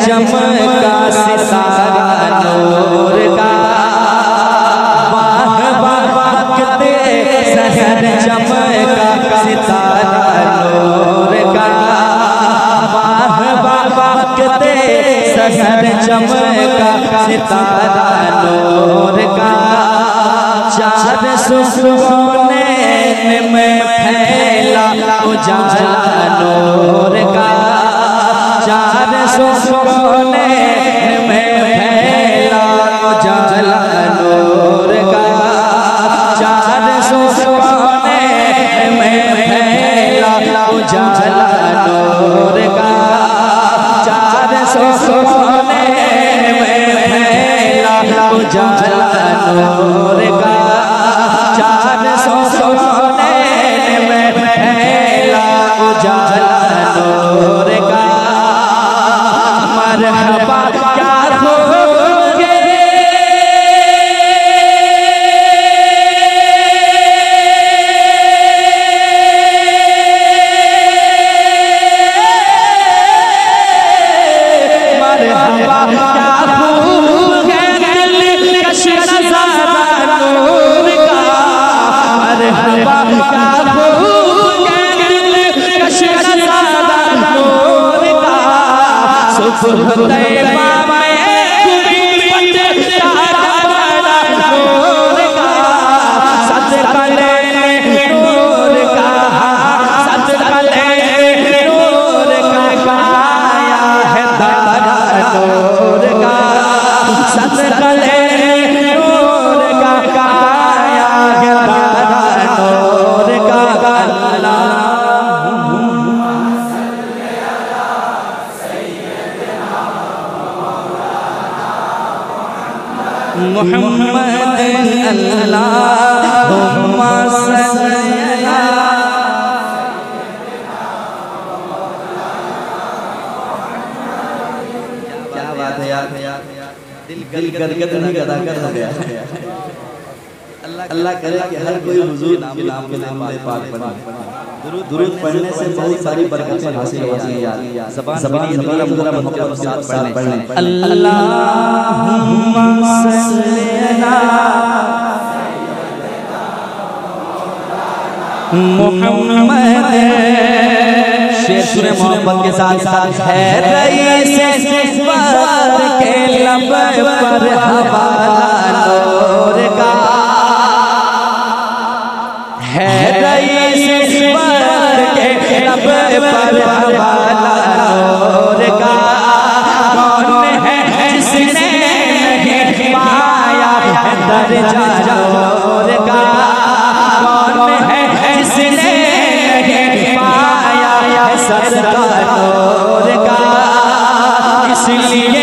चमका सितारा नूर का, वाह वाह कितने सहर चमका सितारा नूर का, वाह वाह कितने सहर चमका सितारा नूर का। चार सुसुने में फैला उजाला नूर का, चार सुसुने में फैला उजाला नूर का, चार सुसुने में फैला उजाला नूर का, चार सुसुने में फैला उजाला नूर का, चार सुसुने में फैला उजाला नूर का। मरहबा क्या होगे मरहबा क्या होगे कश नज़ारा नूर का, मरहबा क्या होगे कश नज़ारा नूर का। सुबह तैयबा में गुंबद तारा बड़ा नूर का, सदका लेने नूर का, सदका लेने नूर का, आया है तारा नूर का, सदका लेने नूर का, आया है तारा नूर का। मुहम्मद अल्लाहुम्मा सल्ली अला। क्या बात है यार, दिल गदगद नहीं गदागद हो गया। अल्लाह करे कि हर कोई हुजूर नाम के नाम पाक बने। दुरूद पढ़ने से बहुत सारी बरकतें हासिल होती हैं यार। ज़बान पूरा मोहब्बत के साथ पढ़ लें। अल्लाहुम्मा सल्ली अला मुहम्मद। शेर सुने मोहब्बत के साथ साथ है रईस वक्त के लब पर हवाला नूर का, है रईस वक्त के लब पर हवाला नूर का। कौन है जिसने नहीं पाया दर्जा नूर का, कौन है जिसने नहीं पाया सदका नूर का। इसलिए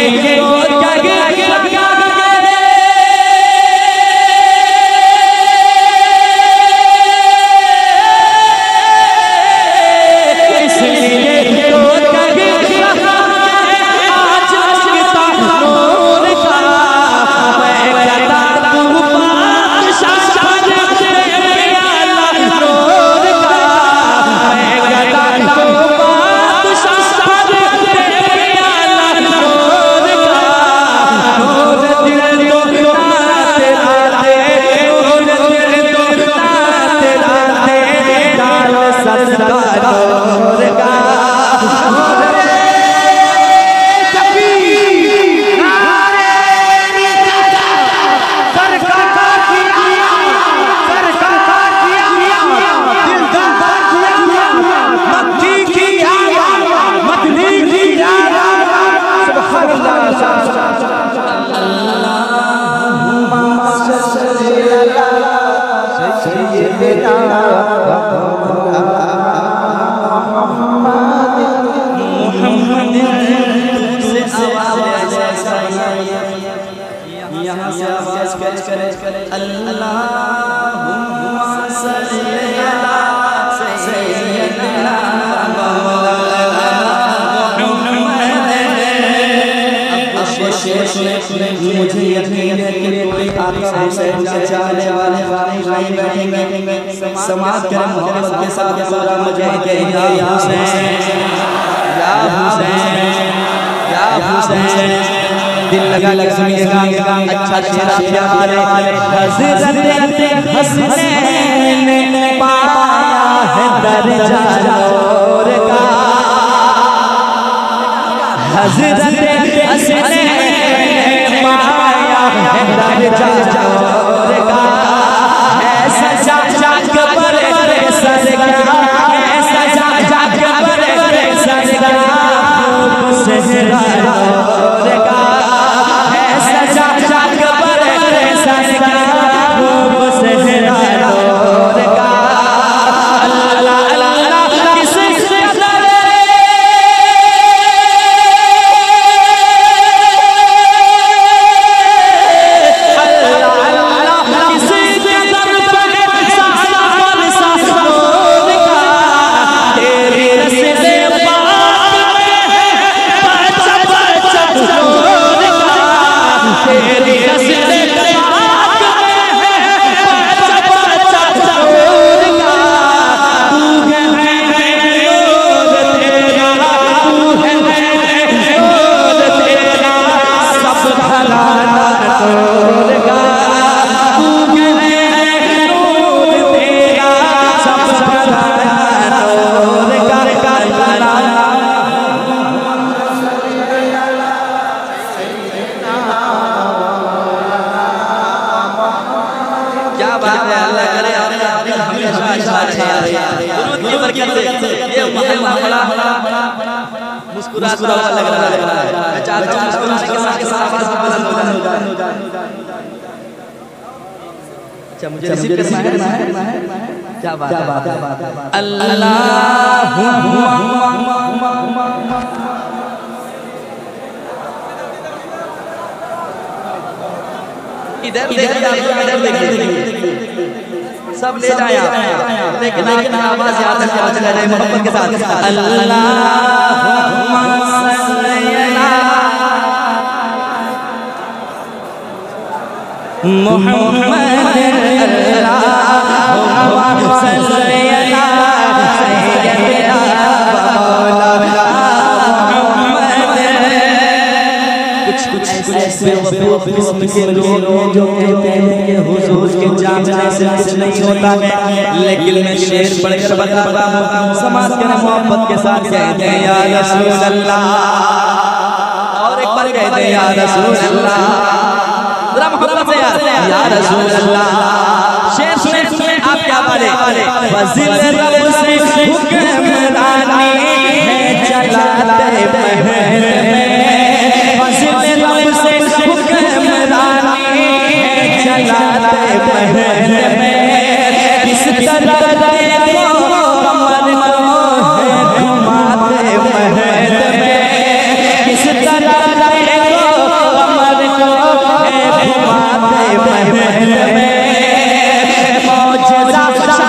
यहाँ से आवाज करे अल्लाहुम्मा सल्ली अला सय्यिदना मौलाना मुहम्मद। अब शेर सुने मुझे यकीन है कि कोई आका हुसैन के चाहने वाले भाई बैठेंगे समाज के मोहब्बत के साथ पूरा मजा कहेंगे या हुसैन या हुसैन या हुसैन। दिल लगा सुनिएगा अच्छा शेर प्यारे हज़रत हसनैन ने पाया है दर्जा नूर का हज़रत हसनैन ने पाया है दर्जा नूर का ऐसा जाग पर सरकार ऐसा जाग पर सरकार सहरा नूर का ऐसा जाग पर सरकार सहरा नूर का अल्लाह अल्लाह किसे मुस्कुराता हुआ लग रहा है। मैं चाहता हूं मुस्कुराने के साथ आवाज भी बुलंद हो जाए। अच्छा मुझे रिसीव करना है। क्या बात है अल्लाहुम्मा इधर देखिए सब ले जाए आप लेकिन आवाज याद रखिए बच रहे मोहब्बत के साथ अल्लाहुम्मा सल्ली अला मुहम्मद अल्लाहुम्मा सल्ली अला सय्यिदना मौलाना मुहम्मद कुछ ऐसे किस्म के लोग जो कहते हैं कि हुजूर के जानने से कुछ नहीं होता है लेकिन मैं शेर पढ़कर बता रहा हूं समाज के मोहब्बत के साथ कहते हैं या रसूल अल्लाह और एक बार कहते हैं या रसूल अल्लाह जरा मोहब्बत से या रसूल अल्लाह शेर सुने आप क्या पढ़े फज़िल रब से हुक्मरानी है चलाते महल में फज़िल रब से हुक्मरानी है चलाते महल में किस तरह देखो कमर को है घुमाते महल में किस तरह देखो कमर को है घुमाते महल में मौजज़ा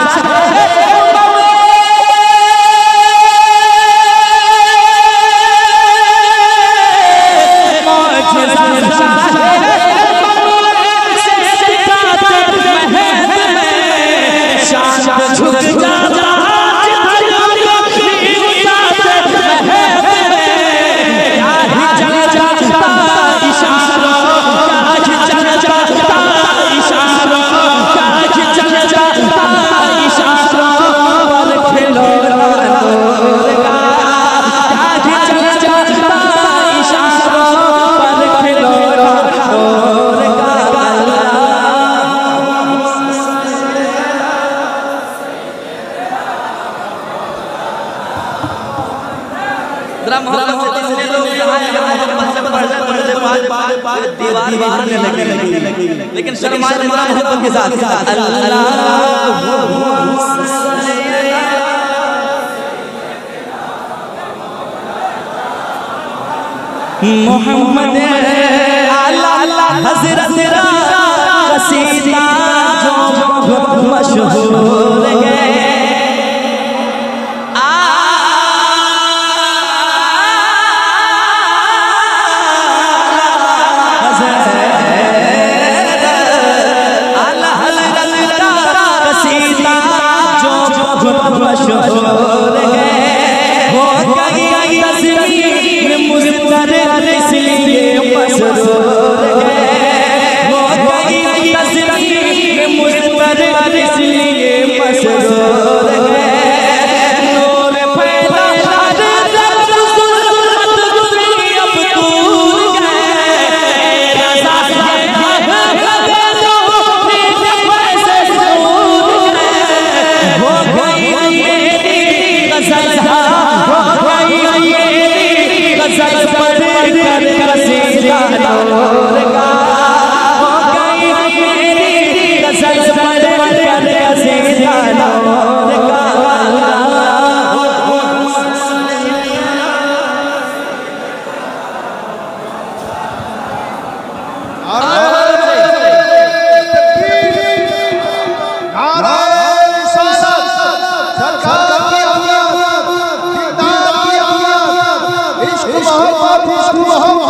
दीवार लगी लेकिन शर्माए मोहब्बत के साथ मोहम्मद आला हज़रत कसीदा जो मशहूर है मशहूर है हो गई तस्वीर मुज़्तरद इसलिए मशहूर इश्क मोहब्बत